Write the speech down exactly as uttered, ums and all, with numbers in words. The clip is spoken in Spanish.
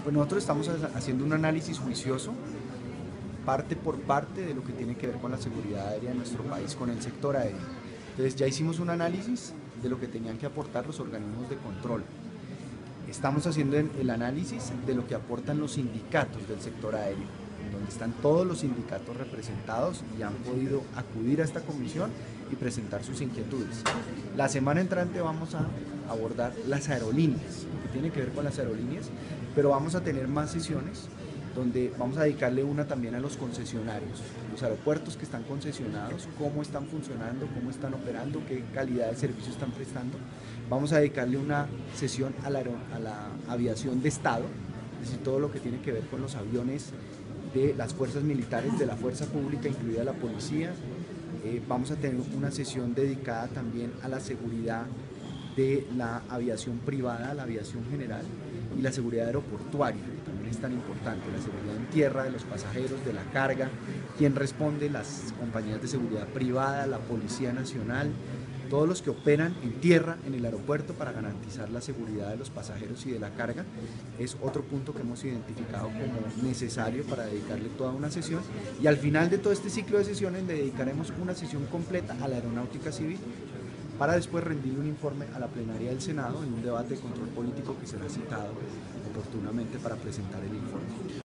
Pues nosotros estamos haciendo un análisis juicioso, parte por parte, de lo que tiene que ver con la seguridad aérea de nuestro país, con el sector aéreo. Entonces ya hicimos un análisis de lo que tenían que aportar los organismos de control. Estamos haciendo el análisis de lo que aportan los sindicatos del sector aéreo, donde están todos los sindicatos representados y han podido acudir a esta comisión y presentar sus inquietudes. La semana entrante vamos a abordar las aerolíneas, lo que tiene que ver con las aerolíneas, pero vamos a tener más sesiones donde vamos a dedicarle una también a los concesionarios, los aeropuertos que están concesionados, cómo están funcionando, cómo están operando, qué calidad de servicio están prestando. Vamos a dedicarle una sesión a la, a la aviación de Estado, es decir, todo lo que tiene que ver con los aviones de las fuerzas militares, de la fuerza pública, incluida la policía. Eh, vamos a tener una sesión dedicada también a la seguridad de la aviación privada, la aviación general, y la seguridad aeroportuaria, que también es tan importante, la seguridad en tierra de los pasajeros, de la carga, quién responde, las compañías de seguridad privada, la Policía Nacional, todos los que operan en tierra en el aeropuerto para garantizar la seguridad de los pasajeros y de la carga, es otro punto que hemos identificado como necesario para dedicarle toda una sesión, y al final de todo este ciclo de sesiones le dedicaremos una sesión completa a la aeronáutica civil, para después rendir un informe a la plenaria del Senado en un debate de control político que será citado oportunamente para presentar el informe.